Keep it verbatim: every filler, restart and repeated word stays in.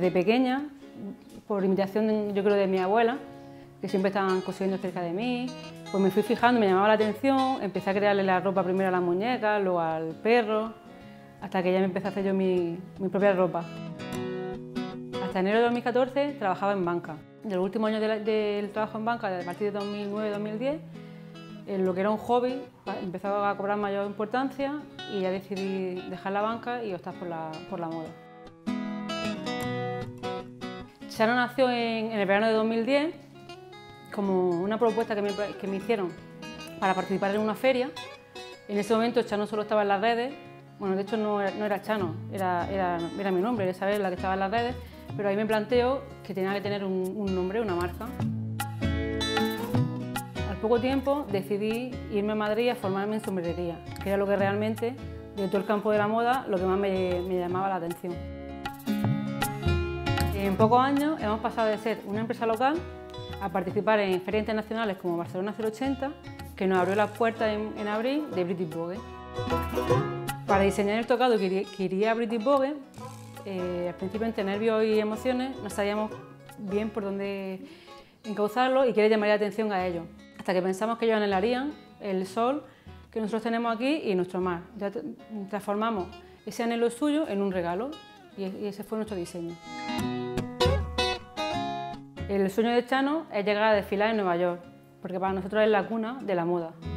desde pequeña, por imitación de, yo creo de mi abuela, que siempre estaban cosiendo cerca de mí, pues me fui fijando, me llamaba la atención, empecé a crearle la ropa primero a las muñecas, luego al perro, hasta que ya me empecé a hacer yo mi, mi propia ropa. Hasta enero de dos mil catorce trabajaba en banca. En los últimos años del de trabajo en banca, a partir de dos mil nueve dos mil diez, en lo que era un hobby empezó a cobrar mayor importancia y ya decidí dejar la banca y optar por la, por la moda. Chano nació en, en el verano de dos mil diez como una propuesta que me, que me hicieron para participar en una feria. En ese momento Chano solo estaba en las redes, bueno, de hecho no era, no era Chano, era, era, era mi nombre, era Isabel la que estaba en las redes, pero ahí me planteo que tenía que tener un, un nombre, una marca. Al poco tiempo decidí irme a Madrid a formarme en sombrerería, que era lo que realmente, de todo el campo de la moda, lo que más me, me llamaba la atención. En pocos años hemos pasado de ser una empresa local a participar en ferias internacionales como Barcelona cero ochenta, que nos abrió las puertas en, en abril de British Vogue. Para diseñar el tocado que iría a British Vogue, eh, al principio entre nervios y emociones no sabíamos bien por dónde encauzarlo y qué le llamaría la atención a ellos. Hasta que pensamos que ellos anhelarían el sol que nosotros tenemos aquí y nuestro mar. Ya transformamos ese anhelo suyo en un regalo y ese fue nuestro diseño. El sueño de Chano es llegar a desfilar en Nueva York, porque para nosotros es la cuna de la moda.